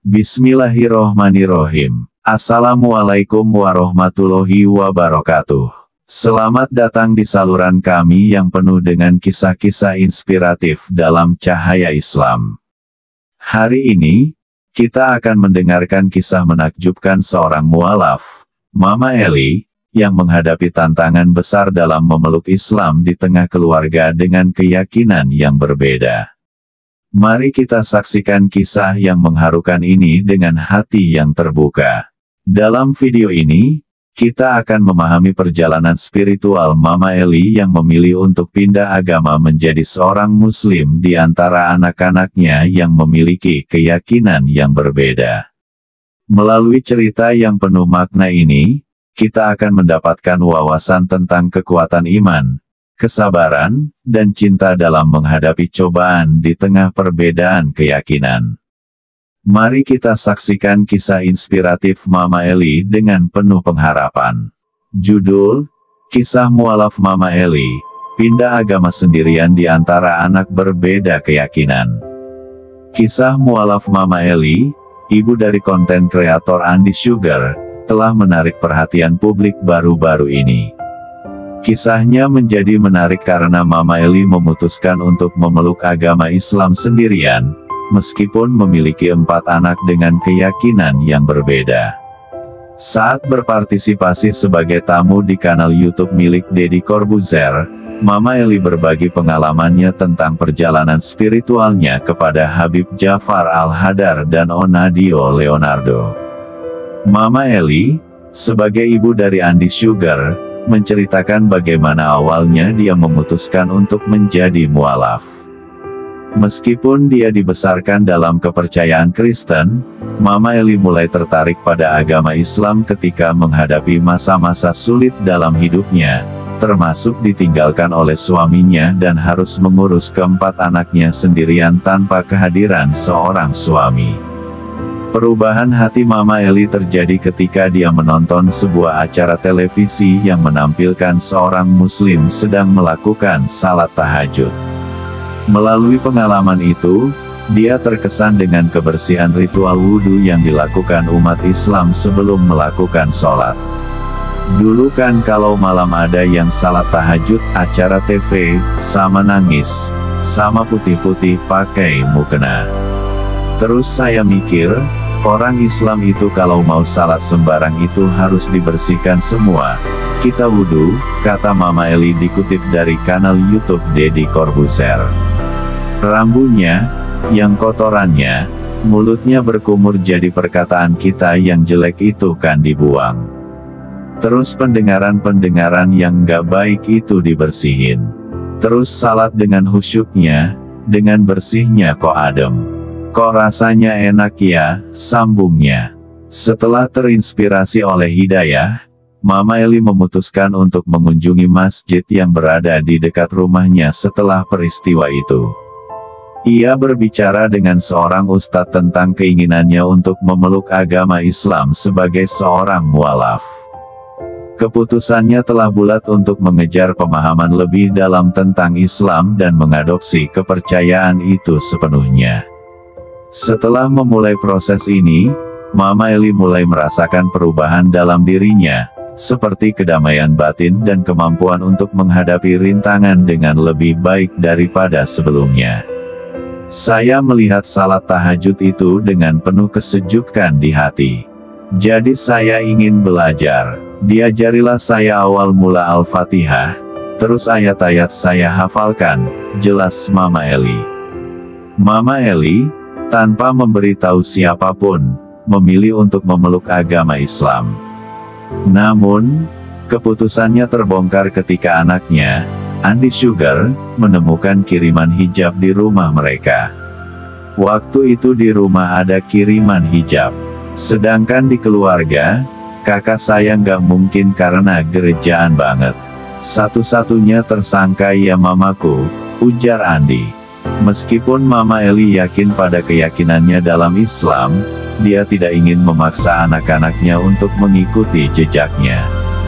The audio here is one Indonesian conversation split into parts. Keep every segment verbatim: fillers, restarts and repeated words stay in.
Bismillahirrohmanirrohim. Assalamualaikum warahmatullahi wabarakatuh. Selamat datang di saluran kami yang penuh dengan kisah-kisah inspiratif dalam cahaya Islam. Hari ini, kita akan mendengarkan kisah menakjubkan seorang mualaf, Mama Eli, yang menghadapi tantangan besar dalam memeluk Islam di tengah keluarga dengan keyakinan yang berbeda. Mari kita saksikan kisah yang mengharukan ini dengan hati yang terbuka. Dalam video ini, kita akan memahami perjalanan spiritual Mama Eli yang memilih untuk pindah agama menjadi seorang Muslim di antara anak-anaknya yang memiliki keyakinan yang berbeda. Melalui cerita yang penuh makna ini, kita akan mendapatkan wawasan tentang kekuatan iman, kesabaran, dan cinta dalam menghadapi cobaan di tengah perbedaan keyakinan. Mari kita saksikan kisah inspiratif Mama Eli dengan penuh pengharapan. Judul, Kisah Mualaf Mama Eli, Pindah Agama Sendirian di Antara Anak Berbeda Keyakinan. Kisah mualaf Mama Eli, ibu dari konten kreator Andi Sugar, telah menarik perhatian publik baru-baru ini. Kisahnya menjadi menarik karena Mama Eli memutuskan untuk memeluk agama Islam sendirian, meskipun memiliki empat anak dengan keyakinan yang berbeda. Saat berpartisipasi sebagai tamu di kanal YouTube milik Deddy Corbuzier, Mama Eli berbagi pengalamannya tentang perjalanan spiritualnya kepada Habib Jafar Al-Hadar dan Onadio Leonardo. Mama Eli, sebagai ibu dari Andi Sugar, menceritakan bagaimana awalnya dia memutuskan untuk menjadi mualaf. Meskipun dia dibesarkan dalam kepercayaan Kristen, Mama Eli mulai tertarik pada agama Islam ketika menghadapi masa-masa sulit dalam hidupnya, termasuk ditinggalkan oleh suaminya dan harus mengurus keempat anaknya sendirian tanpa kehadiran seorang suami. Perubahan hati Mama Eli terjadi ketika dia menonton sebuah acara televisi yang menampilkan seorang Muslim sedang melakukan salat tahajud. Melalui pengalaman itu, dia terkesan dengan kebersihan ritual wudhu yang dilakukan umat Islam sebelum melakukan sholat. Dulu kan kalau malam ada yang salat tahajud, acara T V, sama nangis, sama putih-putih pakai mukena. Terus saya mikir, orang Islam itu kalau mau salat sembarang itu harus dibersihkan semua. Kita wudhu, kata Mama Eli dikutip dari kanal YouTube Deddy Corbuzier. Rambutnya, yang kotorannya, mulutnya berkumur jadi perkataan kita yang jelek itu kan dibuang. Terus pendengaran-pendengaran yang nggak baik itu dibersihin. Terus salat dengan khusyuknya, dengan bersihnya kok adem. Kok rasanya enak ya, sambungnya. Setelah terinspirasi oleh hidayah, Mama Eli memutuskan untuk mengunjungi masjid yang berada di dekat rumahnya setelah peristiwa itu. Ia berbicara dengan seorang ustadz tentang keinginannya untuk memeluk agama Islam sebagai seorang mualaf. Keputusannya telah bulat untuk mengejar pemahaman lebih dalam tentang Islam dan mengadopsi kepercayaan itu sepenuhnya. Setelah memulai proses ini, Mama Eli mulai merasakan perubahan dalam dirinya, seperti kedamaian batin dan kemampuan untuk menghadapi rintangan dengan lebih baik daripada sebelumnya. Saya melihat salat tahajud itu dengan penuh kesejukan di hati. Jadi saya ingin belajar. Diajarilah saya awal mula Al-Fatihah, terus ayat-ayat saya hafalkan, jelas Mama Eli. Mama Eli, tanpa memberitahu siapapun, memilih untuk memeluk agama Islam. Namun, keputusannya terbongkar ketika anaknya, Andi Sugar, menemukan kiriman hijab di rumah mereka. Waktu itu di rumah ada kiriman hijab. Sedangkan di keluarga, kakak saya nggak mungkin karena gerejaan banget. Satu-satunya tersangka ya mamaku, ujar Andi. Meskipun Mama Eli yakin pada keyakinannya dalam Islam, dia tidak ingin memaksa anak-anaknya untuk mengikuti jejaknya.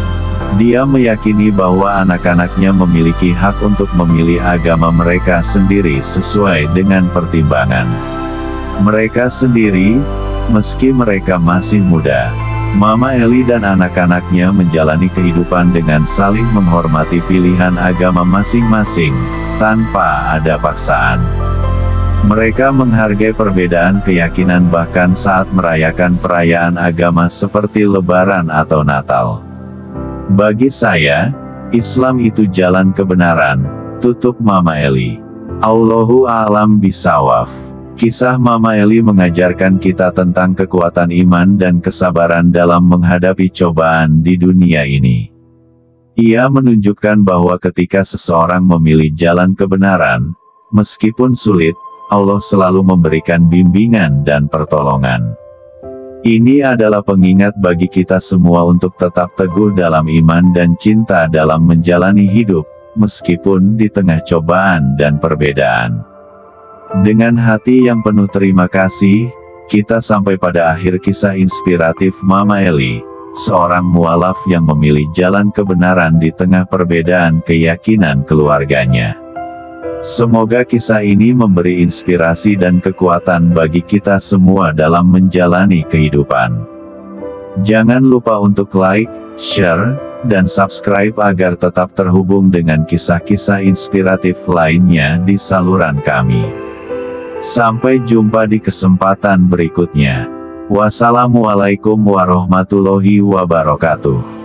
Dia meyakini bahwa anak-anaknya memiliki hak untuk memilih agama mereka sendiri sesuai dengan pertimbangan mereka sendiri, Meski mereka masih muda, Mama Eli dan anak-anaknya menjalani kehidupan dengan saling menghormati pilihan agama masing-masing, tanpa ada paksaan. Mereka menghargai perbedaan keyakinan bahkan saat merayakan perayaan agama seperti Lebaran atau Natal. Bagi saya, Islam itu jalan kebenaran, tutup Mama Eli. Allahu a'lam bishawab. Kisah Mama Eli mengajarkan kita tentang kekuatan iman dan kesabaran dalam menghadapi cobaan di dunia ini. Ia menunjukkan bahwa ketika seseorang memilih jalan kebenaran, meskipun sulit, Allah selalu memberikan bimbingan dan pertolongan. Ini adalah pengingat bagi kita semua untuk tetap teguh dalam iman dan cinta dalam menjalani hidup, meskipun di tengah cobaan dan perbedaan. Dengan hati yang penuh terima kasih, kita sampai pada akhir kisah inspiratif Mama Eli, seorang mualaf yang memilih jalan kebenaran di tengah perbedaan keyakinan keluarganya. Semoga kisah ini memberi inspirasi dan kekuatan bagi kita semua dalam menjalani kehidupan. Jangan lupa untuk like, share, dan subscribe agar tetap terhubung dengan kisah-kisah inspiratif lainnya di saluran kami. Sampai jumpa di kesempatan berikutnya. Wassalamualaikum warahmatullahi wabarakatuh.